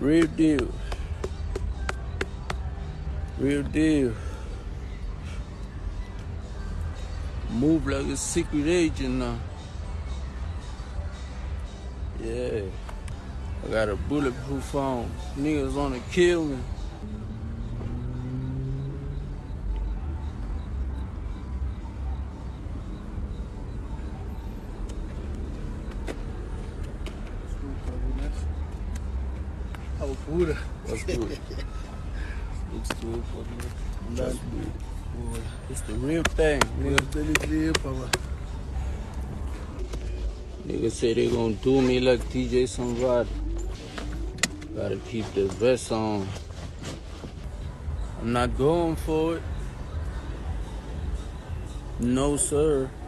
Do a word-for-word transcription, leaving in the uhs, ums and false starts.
Real deal. Real deal. Move like a secret agent now. Yeah. I got a bulletproof on. Niggas wanna kill me. Oh, Buddha. What's good? Looks good for me. That's good. It's the real thing, nigga. Niggas say they gonna do me like D J Sumbody. Gotta keep the vest on. I'm not going for it. No, sir.